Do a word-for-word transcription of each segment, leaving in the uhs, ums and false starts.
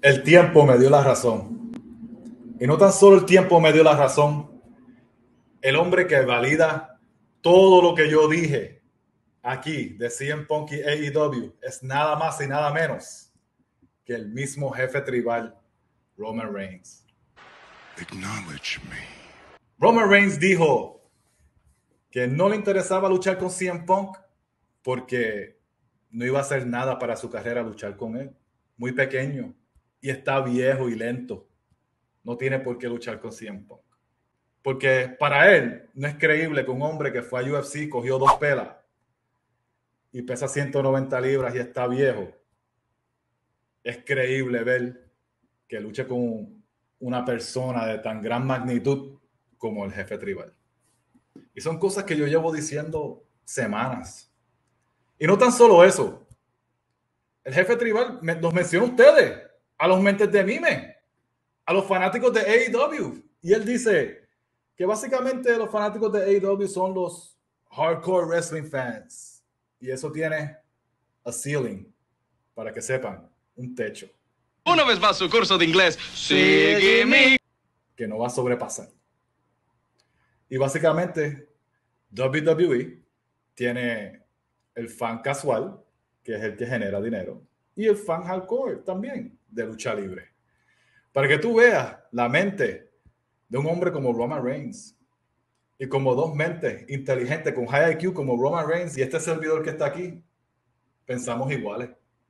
El tiempo me dio la razón. Y no tan solo el tiempo me dio la razón, el hombre que valida todo lo que yo dije aquí de C M Punk y A E W es nada más y nada menos que el mismo jefe tribal, Roman Reigns. Acknowledge me. Roman Reigns dijo que no le interesaba luchar con C M Punk porque no iba a hacer nada para su carrera luchar con él. Muy pequeño y está viejo y lento. No tiene por qué luchar con C M Punk. Porque para él no es creíble que un hombre que fue a U F C, cogió dos pelas y pesa ciento noventa libras y está viejo, es creíble ver que luche con una persona de tan gran magnitud como el jefe tribal. Y son cosas que yo llevo diciendo semanas. Y no tan solo eso. El jefe tribal me, los menciona a ustedes, a los mentes de mime, a los fanáticos de A E W. Y él dice que básicamente los fanáticos de A E W son los hardcore wrestling fans. Y eso tiene a ceiling, para que sepan, un techo. Una vez más su curso de inglés. Sígueme. Que no va a sobrepasar. Y básicamente W W E tiene el fan casual, que es el que genera dinero, y el fan hardcore también de lucha libre. Para que tú veas la mente de un hombre como Roman Reigns y como dos mentes inteligentes con high I Q como Roman Reigns y este servidor que está aquí, pensamos iguales.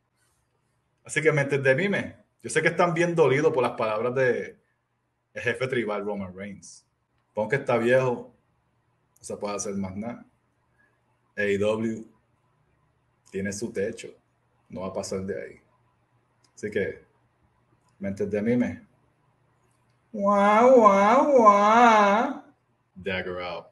Así que mentes de mime, yo sé que están bien dolidos por las palabras de el jefe tribal Roman Reigns. Aunque está viejo, no se puede hacer más nada. A E W tiene su techo, no va a pasar de ahí. Así que, mentes de mime. Guau, guau, guau. Dagger out.